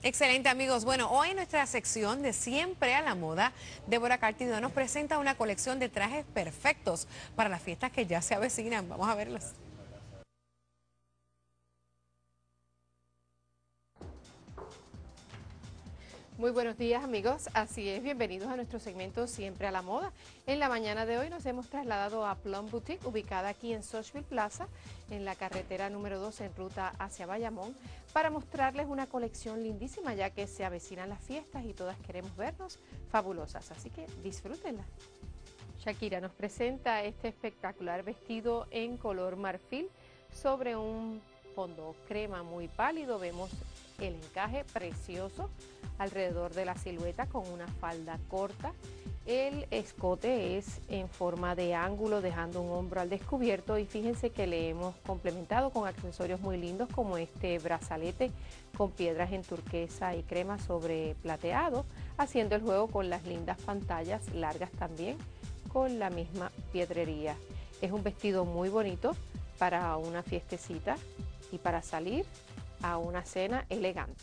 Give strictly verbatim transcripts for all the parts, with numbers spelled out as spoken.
Excelente, amigos. Bueno, hoy en nuestra sección de Siempre a la Moda, Débora Cartido nos presenta una colección de trajes perfectos para las fiestas que ya se avecinan. Vamos a verlos. Muy buenos días, amigos, así es, bienvenidos a nuestro segmento Siempre a la Moda. En la mañana de hoy nos hemos trasladado a Plum Boutique, ubicada aquí en Sochville Plaza, en la carretera número dos en ruta hacia Bayamón, para mostrarles una colección lindísima, ya que se avecinan las fiestas y todas queremos vernos fabulosas, así que disfrútenla. Shakira nos presenta este espectacular vestido en color marfil sobre un fondo crema muy pálido. Vemos el encaje precioso alrededor de la silueta con una falda corta. El escote es en forma de ángulo, dejando un hombro al descubierto, y fíjense que le hemos complementado con accesorios muy lindos como este brazalete con piedras en turquesa y crema sobre plateado, haciendo el juego con las lindas pantallas largas también con la misma piedrería. Es un vestido muy bonito para una fiestecita y para salir a una cena elegante.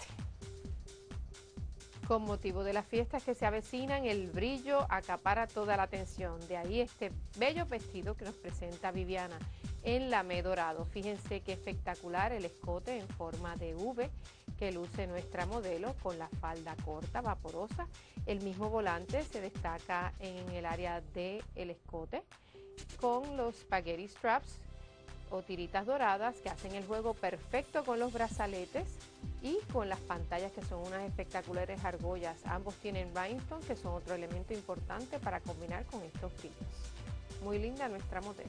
Con motivo de las fiestas que se avecinan, el brillo acapara toda la atención. De ahí este bello vestido que nos presenta Viviana en lamé dorado. Fíjense qué espectacular el escote en forma de V que luce nuestra modelo con la falda corta, vaporosa. El mismo volante se destaca en el área del escote con los spaghetti straps o tiritas doradas que hacen el juego perfecto con los brazaletes y con las pantallas, que son unas espectaculares argollas. Ambos tienen rhinestones, que son otro elemento importante para combinar con estos brillos. Muy linda nuestra modelo.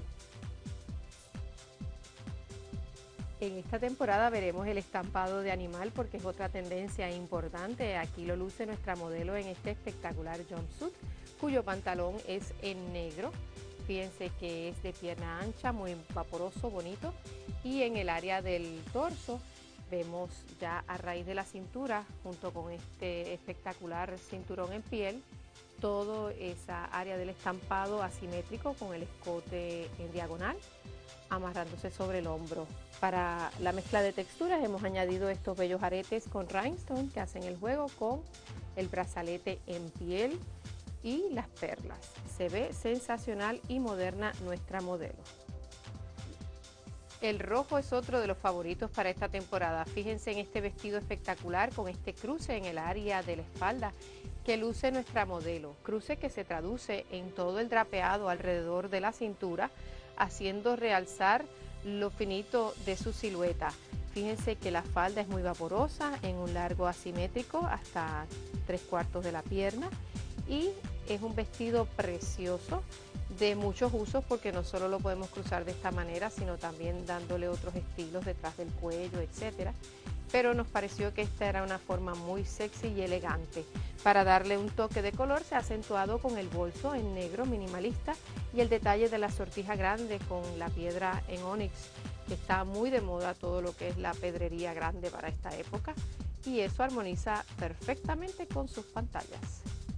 En esta temporada veremos el estampado de animal, porque es otra tendencia importante. Aquí lo luce nuestra modelo en este espectacular jumpsuit, cuyo pantalón es en negro. Fíjense que es de pierna ancha, muy vaporoso, bonito. Y en el área del torso vemos ya a raíz de la cintura, junto con este espectacular cinturón en piel, todo esa área del estampado asimétrico con el escote en diagonal, amarrándose sobre el hombro. Para la mezcla de texturas hemos añadido estos bellos aretes con rhinestone que hacen el juego con el brazalete en piel y las perlas. Se ve sensacional y moderna nuestra modelo. El rojo es otro de los favoritos para esta temporada. Fíjense en este vestido espectacular con este cruce en el área de la espalda que luce nuestra modelo. Cruce que se traduce en todo el drapeado alrededor de la cintura, haciendo realzar lo finito de su silueta. Fíjense que la falda es muy vaporosa, en un largo asimétrico hasta tres cuartos de la pierna, y es un vestido precioso de muchos usos, porque no solo lo podemos cruzar de esta manera, sino también dándole otros estilos detrás del cuello, etcétera. Pero nos pareció que esta era una forma muy sexy y elegante. Para darle un toque de color se ha acentuado con el bolso en negro minimalista y el detalle de la sortija grande con la piedra en ónix, que está muy de moda todo lo que es la pedrería grande para esta época, y eso armoniza perfectamente con sus pantallas.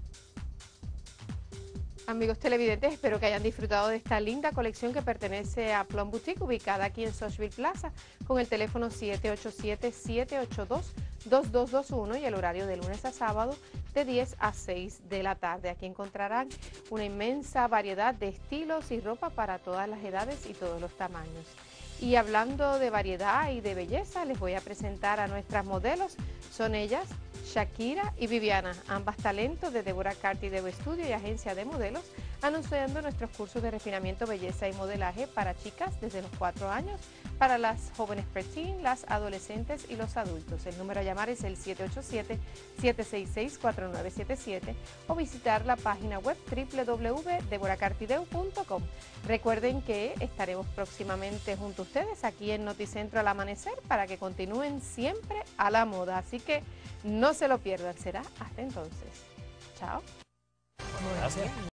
Amigos televidentes, espero que hayan disfrutado de esta linda colección que pertenece a Plum Boutique, ubicada aquí en Sochville Plaza, con el teléfono siete ocho siete, siete ocho dos, dos dos dos uno y el horario de lunes a sábado de diez a seis de la tarde. Aquí encontrarán una inmensa variedad de estilos y ropa para todas las edades y todos los tamaños. Y hablando de variedad y de belleza, les voy a presentar a nuestras modelos. Son ellas Shakira y Viviana, ambas talentos de Débora Cartido Estudio y agencia de modelos, anunciando nuestros cursos de refinamiento, belleza y modelaje para chicas desde los cuatro años, para las jóvenes preteen, las adolescentes y los adultos. El número a llamar es el siete ocho siete, siete seis seis, cuatro nueve siete siete o visitar la página web w w w punto debora cartideu punto com. Recuerden que estaremos próximamente junto a ustedes aquí en Noticentro al amanecer para que continúen siempre a la moda. Así que no se lo pierdan, será hasta entonces. Chao. Gracias.